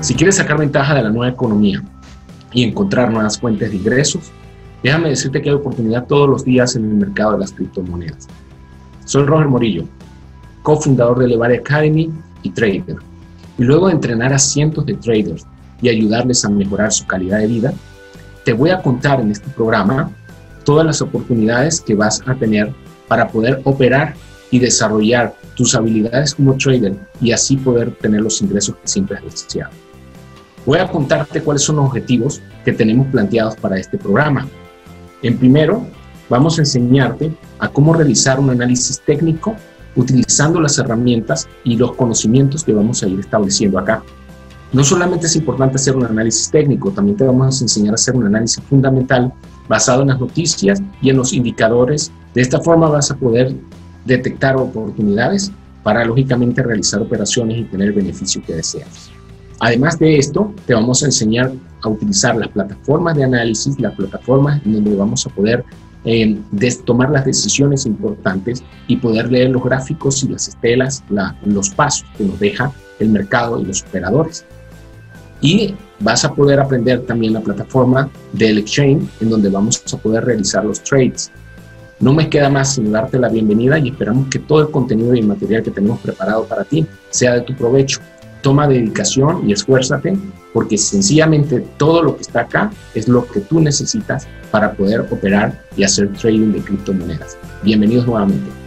Si quieres sacar ventaja de la nueva economía y encontrar nuevas fuentes de ingresos, déjame decirte que hay oportunidad todos los días en el mercado de las criptomonedas. Soy Roger Morillo, cofundador de Levari Academy y trader. Y luego de entrenar a cientos de traders y ayudarles a mejorar su calidad de vida, te voy a contar en este programa todas las oportunidades que vas a tener para poder operar y desarrollar tus habilidades como trader y así poder tener los ingresos que siempre has deseado. Voy a contarte cuáles son los objetivos que tenemos planteados para este programa. En primero, vamos a enseñarte a cómo realizar un análisis técnico utilizando las herramientas y los conocimientos que vamos a ir estableciendo acá. No solamente es importante hacer un análisis técnico, también te vamos a enseñar a hacer un análisis fundamental basado en las noticias y en los indicadores. De esta forma vas a poder detectar oportunidades para, lógicamente, realizar operaciones y tener el beneficio que deseas. Además de esto, te vamos a enseñar a utilizar las plataformas de análisis, las plataformas en donde vamos a poder tomar las decisiones importantes y poder leer los gráficos y las estelas, los pasos que nos deja el mercado y los operadores. Y vas a poder aprender también la plataforma del exchange en donde vamos a poder realizar los trades. No me queda más sino darte la bienvenida y esperamos que todo el contenido y el material que tenemos preparado para ti sea de tu provecho. Toma dedicación y esfuérzate, porque sencillamente todo lo que está acá es lo que tú necesitas para poder operar y hacer trading de criptomonedas. Bienvenidos nuevamente.